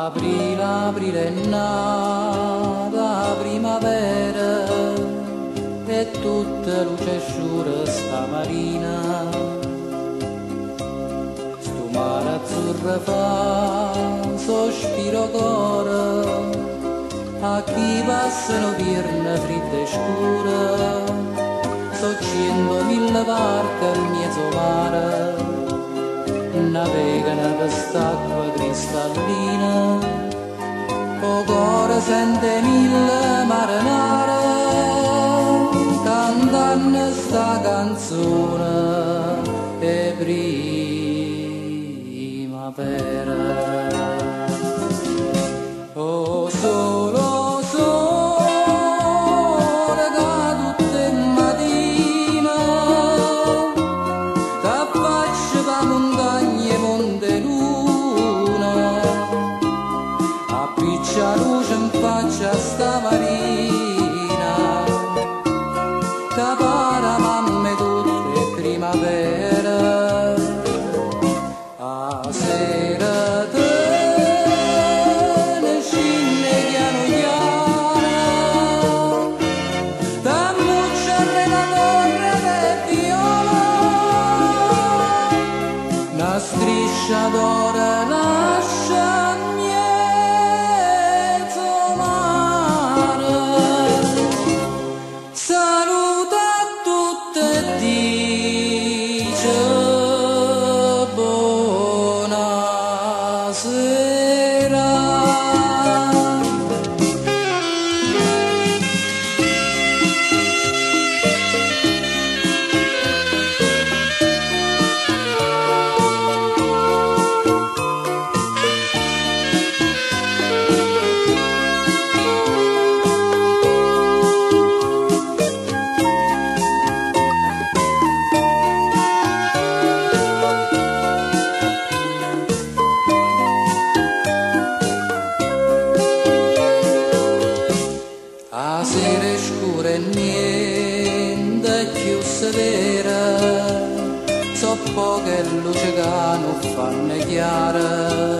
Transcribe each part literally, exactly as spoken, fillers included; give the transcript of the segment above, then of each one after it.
Aprile, aprile è nata primavera e tutta luce scura sta Marina. Sto mare azzurro fa sospiro cuore a chi passano vierne fritte e scure. So centomila barche al mezzo mare navegano quest'acqua cristallina, o cuore sente mille marinare cantando sta canzone e primavera. Oh solo sole che tutte mattina t'affaccia da montagne monte luna, appiccia luce in faccia sta Marina, che para mamme tutte primavera. A sera te ne scinde chiaro chiaro, da mucciare la torre del viola, una striscia d'oro lascia mezzo mare. Saluta tutte e dice buonasera. A sera è scura e niente più severa, so poche luci che non fanno chiara,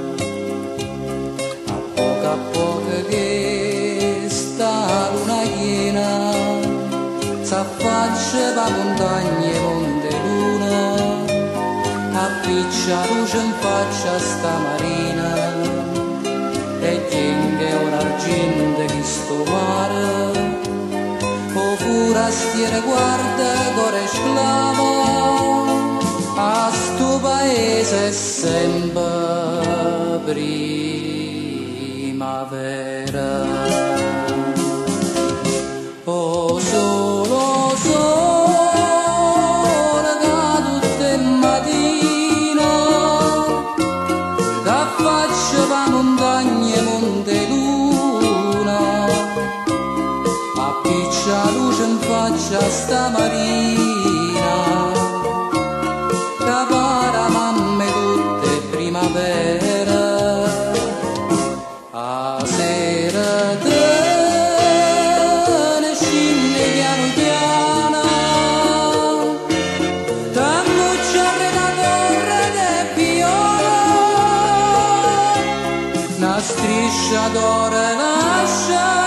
a poco a poco che sta luna piena s'affaccia da montagne monte luna, appiccia luce in faccia sta Marina e tiene un argento che sto mare, o furastiere guarda core sclava, a sto paese è sempre primavera. Oh solo sole che tutte mattina t'affaccia da montagne monte luna, appiccia luce in faccia sta Marina, che para mamme tutte primavera. A sera te ne scinde piano piano, t'ammucciare la torre del viola, una striscia d'oro lascia